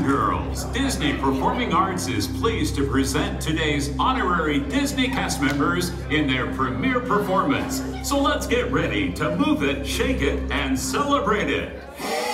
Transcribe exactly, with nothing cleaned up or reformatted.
girls, Disney Performing Arts is pleased to present today's honorary Disney cast members in their premiere performance. So let's get ready to move it, shake it, and celebrate it.